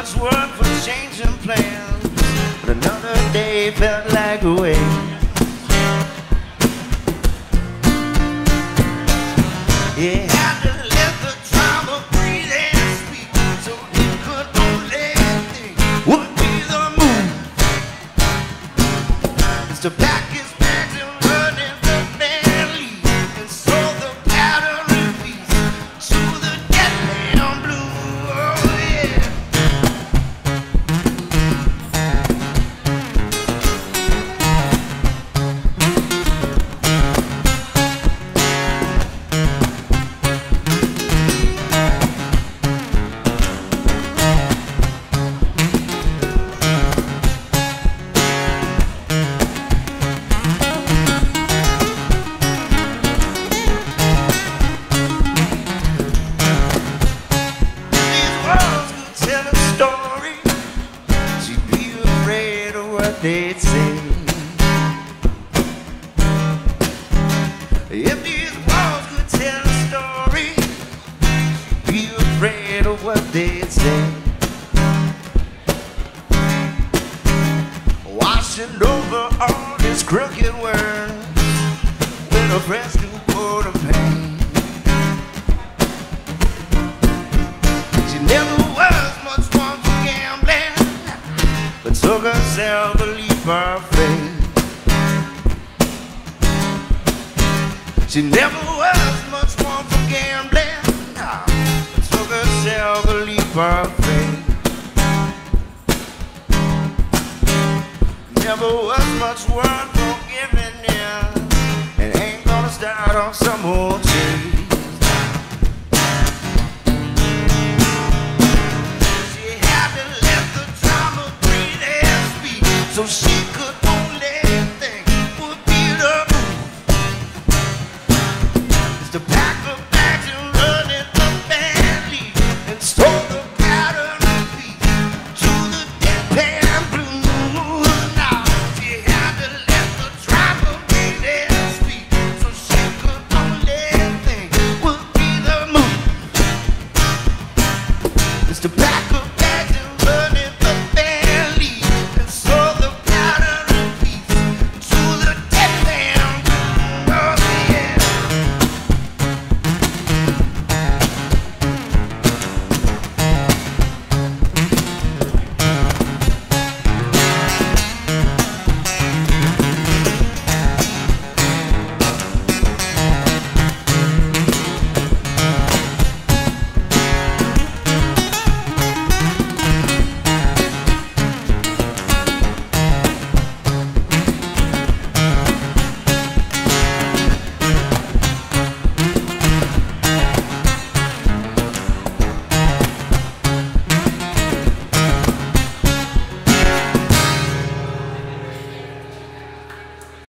much work for changing plans, but another day felt like a waste. Yeah, had to let the trauma breathe and speak, so it could only think would be the move. It's to pack his bags and run in the van leave, and so the pattern repeats to the Deadpan blue. Oh yeah. They'd say, if these walls could tell a story, be afraid of what they'd say. Washing over all this crooked words with a fresh new coat of paint. She never was much one for gambling, but took herself a leap of faith. She never was much one for gambling, but took herself a leap of faith. Never was much one for giving in, and ain't gonna start on some old chase. So she